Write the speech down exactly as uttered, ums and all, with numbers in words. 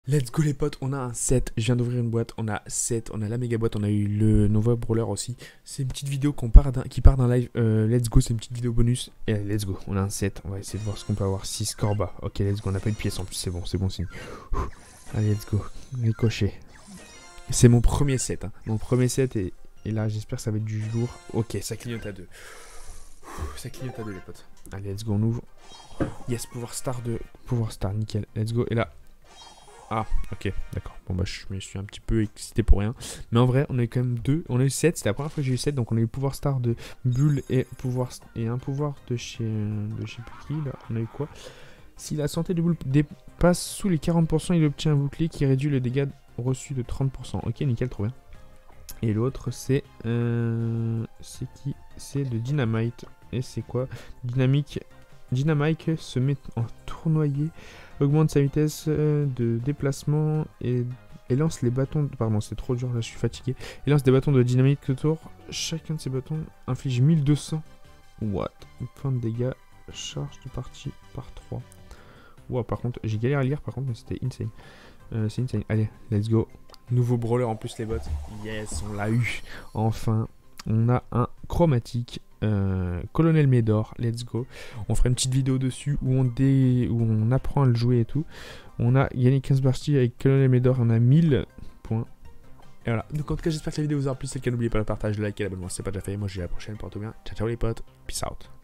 Let's go les potes, on a un set, je viens d'ouvrir une boîte, on a sept, on a la méga boîte, on a eu le Nova Brawler aussi. C'est une petite vidéo qu'on part qui part d'un live, euh, let's go, c'est une petite vidéo bonus. Et allez, let's go, on a un set, on va essayer de voir ce qu'on peut avoir. six Corba, ok let's go, on n'a pas une pièce en plus, c'est bon, c'est bon signe. Allez let's go, ricochet. C'est mon premier set, hein. Mon premier set et, et là j'espère que ça va être du lourd. Ok, ça clignote à deux. Ça clignote à deux les potes. Allez let's go, on ouvre. Yes, pouvoir star de... Pouvoir star, nickel, let's go, et là... Ah, ok, d'accord. Bon, bah, je me suis un petit peu excité pour rien. Mais en vrai, on a eu quand même deux. On a eu sept. C'était la première fois que j'ai eu sept. Donc, on a eu pouvoir star de Bull et, pouvoir, et un pouvoir de chez. De je sais plus qui. Là, on a eu quoi? Si la santé de Bull dépasse sous les quarante pour cent, il obtient un bouclier qui réduit le dégât reçu de trente pour cent. Ok, nickel, trop bien. Et l'autre, c'est. Euh, c'est qui? C'est de Dynamite. Et c'est quoi? Dynamique. Dynamite se met en tournoyer, augmente sa vitesse euh, de déplacement et, et lance les bâtons... De, pardon, c'est trop dur, là je suis fatigué. Et lance des bâtons de dynamite autour. Chacun de ces bâtons inflige mille deux cents. What? Point de dégâts, charge de partie par trois. Wow, par contre, j'ai galéré à lire par contre, mais c'était insane. Euh, c'est insane. Allez, let's go. Nouveau brawler en plus les bots. Yes, on l'a eu. Enfin, on a un chromatique. Euh, Colonel Médor, let's go. On fera une petite vidéo dessus où on, dé... où on apprend à le jouer et tout. On a gagné quinze parties avec Colonel Médor, on a mille points. Et voilà. Donc en tout cas, j'espère que la vidéo vous aura plu. C'est le cas, n'oubliez pas le partage, le like et l'abonnement si c'est pas déjà fait. Moi je vous dis à la prochaine, portez-vous bien. Ciao ciao les potes, peace out.